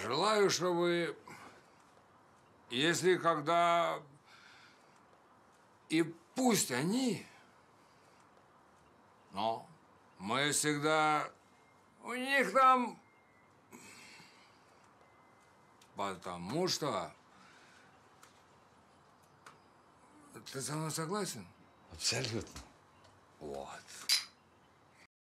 Желаю, чтобы, если когда, и пусть они, но мы всегда у них там, потому что, ты со мной согласен? Абсолютно. Вот.